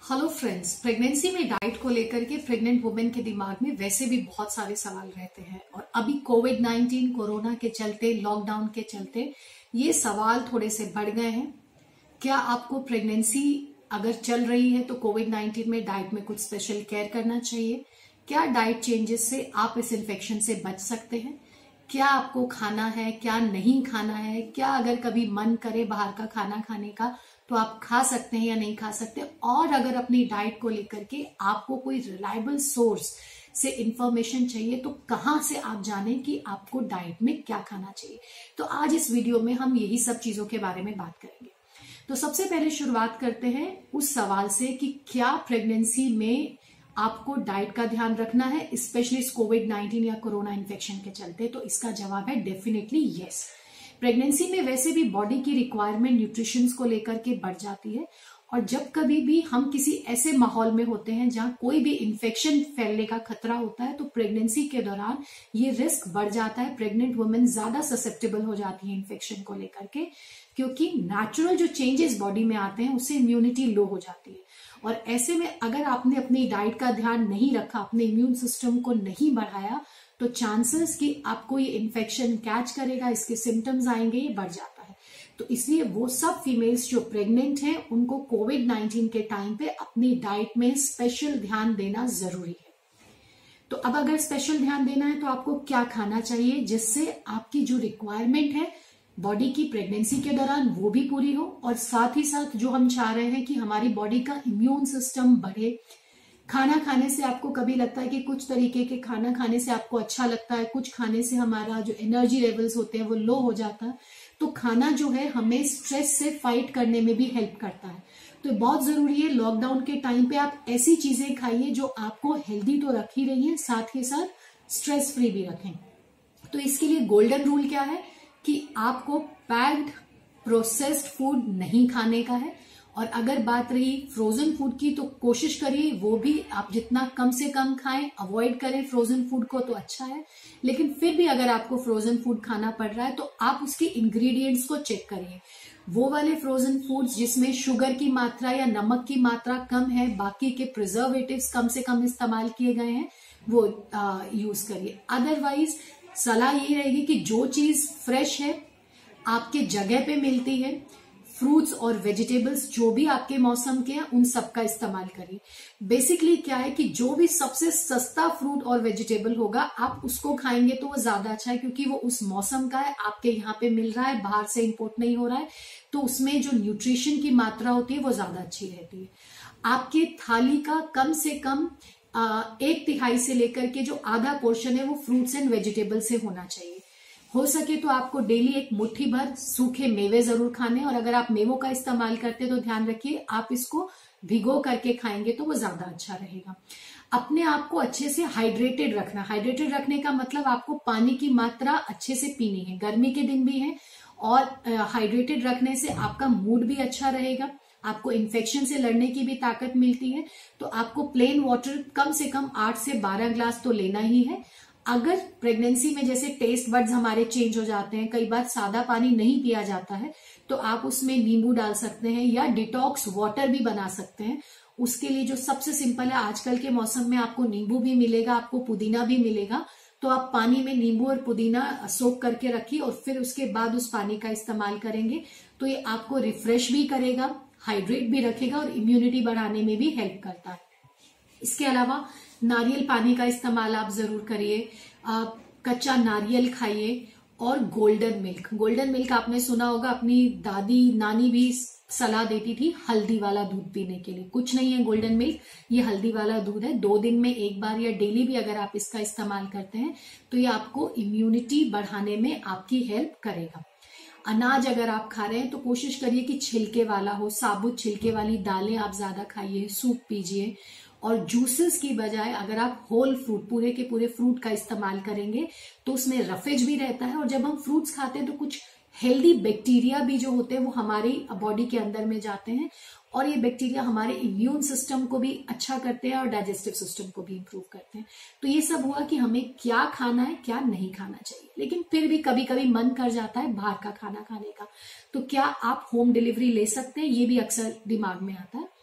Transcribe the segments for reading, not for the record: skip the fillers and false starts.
Hello friends, pregnancy में diet को लेकर के प्रेग्नेंट वुमेन के दिमाग में वैसे भी बहुत सारे सवाल रहते हैं और अभी कोविड-19 कोरोना के चलते, लॉकडाउन के चलते ये सवाल थोड़े से बढ़ गए हैं। क्या आपको प्रेगनेंसी अगर चल रही है तो कोविड-19 में डाइट में कुछ स्पेशल केयर करना चाहिए? क्या डाइट चेंजेस से आप इस इन्फेक्शन से बच सकते हैं? क्या आपको खाना है, क्या नहीं खाना है? क्या अगर कभी मन करे बाहर का खाना खाने का तो आप खा सकते हैं या नहीं खा सकते? और अगर अपनी डाइट को लेकर के आपको कोई रिलायबल सोर्स से इंफॉर्मेशन चाहिए तो कहां से आप जानें कि आपको डाइट में क्या खाना चाहिए? तो आज इस वीडियो में हम यही सब चीजों के बारे में बात करेंगे। तो सबसे पहले शुरुआत करते हैं उस सवाल से कि क्या प्रेगनेंसी में आपको डाइट का ध्यान रखना है, स्पेशली इस कोविड-19 या कोरोना इन्फेक्शन के चलते? तो इसका जवाब है डेफिनेटली यस। प्रेगनेंसी में वैसे भी बॉडी की रिक्वायरमेंट न्यूट्रिशन को लेकर के बढ़ जाती है और जब कभी भी हम किसी ऐसे माहौल में होते हैं जहां कोई भी इन्फेक्शन फैलने का खतरा होता है तो प्रेगनेंसी के दौरान ये रिस्क बढ़ जाता है। प्रेग्नेंट वुमेन ज्यादा ससेप्टेबल हो जाती है इन्फेक्शन को लेकर के, क्योंकि नेचुरल जो चेंजेस बॉडी में आते हैं उससे इम्यूनिटी लो हो जाती है। और ऐसे में अगर आपने अपनी डाइट का ध्यान नहीं रखा, अपने इम्यून सिस्टम को नहीं बढ़ाया, तो चांसेस कि आपको ये इन्फेक्शन कैच करेगा, इसके सिम्टम्स आएंगे, ये बढ़ जाता है। तो इसलिए वो सब फीमेल्स जो प्रेग्नेंट हैं उनको कोविड-19 के टाइम पे अपनी डाइट में स्पेशल ध्यान देना जरूरी है। तो अब अगर स्पेशल ध्यान देना है तो आपको क्या खाना चाहिए जिससे आपकी जो रिक्वायरमेंट है बॉडी की प्रेगनेंसी के दौरान वो भी पूरी हो, और साथ ही साथ जो हम चाह रहे हैं कि हमारी बॉडी का इम्यून सिस्टम बढ़े। खाना खाने से आपको कभी लगता है कि कुछ तरीके के खाना खाने से आपको अच्छा लगता है, कुछ खाने से हमारा जो एनर्जी लेवल्स होते हैं वो लो हो जाता है। तो खाना जो है हमें स्ट्रेस से फाइट करने में भी हेल्प करता है। तो बहुत जरूरी है लॉकडाउन के टाइम पे आप ऐसी चीजें खाइए जो आपको हेल्दी तो रख ही रही है, साथ ही साथ स्ट्रेस फ्री भी रखें। तो इसके लिए गोल्डन रूल क्या है कि आपको पैक्ड प्रोसेस्ड फूड नहीं खाने का है। और अगर बात रही फ्रोजन फूड की तो कोशिश करिए वो भी आप जितना कम से कम खाएं, अवॉइड करें फ्रोजन फूड को तो अच्छा है। लेकिन फिर भी अगर आपको फ्रोजन फूड खाना पड़ रहा है तो आप उसके इंग्रेडिएंट्स को चेक करिए। वो वाले फ्रोजन फूड्स जिसमें शुगर की मात्रा या नमक की मात्रा कम है, बाकी के प्रिजर्वेटिव्स कम से कम इस्तेमाल किए गए हैं, वो यूज करिए। अदरवाइज सलाह ये रहेगी कि जो चीज फ्रेश है, आपके जगह पे मिलती है, फ्रूट्स और वेजिटेबल्स जो भी आपके मौसम के हैं उन सब का इस्तेमाल करिए। बेसिकली क्या है कि जो भी सबसे सस्ता फ्रूट और वेजिटेबल होगा आप उसको खाएंगे तो वो ज्यादा अच्छा है, क्योंकि वो उस मौसम का है, आपके यहाँ पे मिल रहा है, बाहर से इंपोर्ट नहीं हो रहा है, तो उसमें जो न्यूट्रिशन की मात्रा होती है वो ज्यादा अच्छी रहती है। आपके थाली का कम से कम 1/3 से लेकर के जो आधा पोर्शन है वो फ्रूट्स एंड वेजिटेबल से होना चाहिए। हो सके तो आपको डेली एक मुट्ठी भर सूखे मेवे जरूर खाने, और अगर आप मेवों का इस्तेमाल करते हैं तो ध्यान रखिए आप इसको भिगो करके खाएंगे तो वो ज्यादा अच्छा रहेगा। अपने आप को अच्छे से हाइड्रेटेड रखना। हाइड्रेटेड रखने का मतलब आपको पानी की मात्रा अच्छे से पीनी है, गर्मी के दिन भी है, और हाइड्रेटेड रखने से आपका मूड भी अच्छा रहेगा, आपको इन्फेक्शन से लड़ने की भी ताकत मिलती है। तो आपको प्लेन वाटर कम से कम 8 से 12 ग्लास तो लेना ही है। अगर प्रेगनेंसी में जैसे टेस्ट बड्स हमारे चेंज हो जाते हैं, कई बार सादा पानी नहीं पिया जाता है, तो आप उसमें नींबू डाल सकते हैं या डिटॉक्स वाटर भी बना सकते हैं। उसके लिए जो सबसे सिंपल है, आजकल के मौसम में आपको नींबू भी मिलेगा, आपको पुदीना भी मिलेगा, तो आप पानी में नींबू और पुदीना सोक करके रखिए और फिर उसके बाद उस पानी का इस्तेमाल करेंगे तो ये आपको रिफ्रेश भी करेगा, हाइड्रेट भी रखेगा और इम्यूनिटी बढ़ाने में भी हेल्प करता है। इसके अलावा नारियल पानी का इस्तेमाल आप जरूर करिए, कच्चा नारियल खाइए, और गोल्डन मिल्क। गोल्डन मिल्क आपने सुना होगा, अपनी दादी नानी भी सलाह देती थी हल्दी वाला दूध पीने के लिए। कुछ नहीं है गोल्डन मिल्क, ये हल्दी वाला दूध है। 2 दिन में एक बार या डेली भी अगर आप इसका इस्तेमाल करते हैं तो ये आपको इम्यूनिटी बढ़ाने में आपकी हेल्प करेगा। अनाज अगर आप खा रहे हैं तो कोशिश करिए कि छिलके वाला हो, साबुत छिलके वाली दालें आप ज्यादा खाइए, सूप पीजिए। और जूसेस की बजाय अगर आप होल फ्रूट, पूरे के पूरे फ्रूट का इस्तेमाल करेंगे तो उसमें रफेज भी रहता है, और जब हम फ्रूट्स खाते हैं तो कुछ हेल्दी बैक्टीरिया भी जो होते हैं वो हमारी बॉडी के अंदर में जाते हैं, और ये बैक्टीरिया हमारे इम्यून सिस्टम को भी अच्छा करते हैं और डाइजेस्टिव सिस्टम को भी इंप्रूव करते हैं। तो ये सब हुआ कि हमें क्या खाना है, क्या नहीं खाना चाहिए। लेकिन फिर भी कभी कभी मन कर जाता है बाहर का खाना खाने का, तो क्या आप होम डिलीवरी ले सकते हैं, ये भी अक्सर दिमाग में आता है।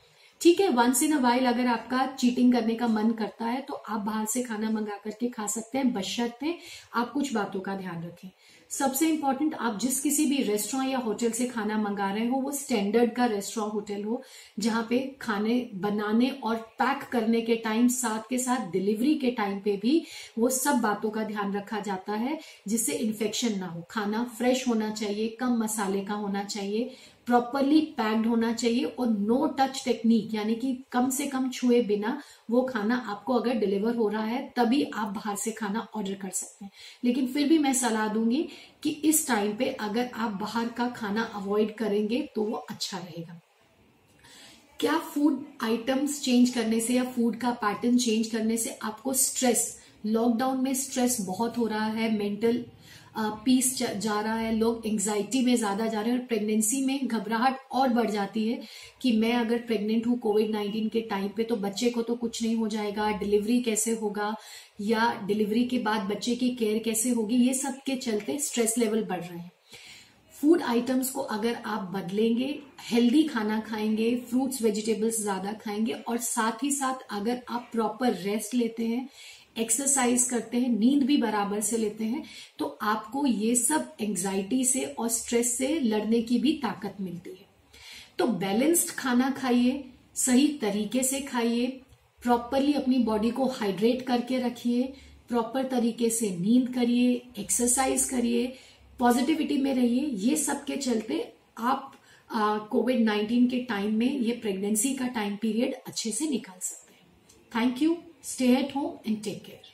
ठीक है, वंस इन अ वाइल अगर आपका चीटिंग करने का मन करता है तो आप बाहर से खाना मंगा करके खा सकते हैं, बशर्ते आप कुछ बातों का ध्यान रखें। सबसे इंपॉर्टेंट, आप जिस किसी भी रेस्टोरेंट या होटल से खाना मंगा रहे हो वो स्टैंडर्ड का रेस्टोरेंट होटल हो, जहां पे खाने बनाने और पैक करने के टाइम साथ के साथ डिलीवरी के टाइम पे भी वो सब बातों का ध्यान रखा जाता है जिससे इन्फेक्शन ना हो। खाना फ्रेश होना चाहिए, कम मसाले का होना चाहिए, प्रॉपरली पैक्ड होना चाहिए और नो टच टेक्निक, यानी कि कम से कम छुए बिना वो खाना आपको अगर डिलीवर हो रहा है तभी आप बाहर से खाना ऑर्डर कर सकते हैं। लेकिन फिर भी मैं सलाह दूंगी कि इस टाइम पे अगर आप बाहर का खाना अवॉइड करेंगे तो वो अच्छा रहेगा। क्या फूड आइटम्स चेंज करने से या फूड का पैटर्न चेंज करने से आपको स्ट्रेस, लॉकडाउन में स्ट्रेस बहुत हो रहा है, मेंटल पीस जा रहा है, लोग एंजाइटी में ज्यादा जा रहे हैं और प्रेगनेंसी में घबराहट और बढ़ जाती है कि मैं अगर प्रेग्नेंट हूं कोविड-19 के टाइम पे तो बच्चे को तो कुछ नहीं हो जाएगा, डिलीवरी कैसे होगा या डिलीवरी के बाद बच्चे की केयर कैसे होगी, ये सब के चलते स्ट्रेस लेवल बढ़ रहे हैं। फूड आइटम्स को अगर आप बदलेंगे, हेल्दी खाना खाएंगे, फ्रूट्स वेजिटेबल्स ज्यादा खाएंगे और साथ ही साथ अगर आप प्रॉपर रेस्ट लेते हैं, एक्सरसाइज करते हैं, नींद भी बराबर से लेते हैं तो आपको ये सब एंजाइटी से और स्ट्रेस से लड़ने की भी ताकत मिलती है। तो बैलेंस्ड खाना खाइए, सही तरीके से खाइए, प्रॉपरली अपनी बॉडी को हाइड्रेट करके रखिए, प्रॉपर तरीके से नींद करिए, एक्सरसाइज करिए, पॉजिटिविटी में रहिए। ये सब के चलते आप कोविड-19 के टाइम में, ये प्रेगनेंसी का टाइम पीरियड अच्छे से निकाल सकते हैं। Thank you. Stay at home and take care.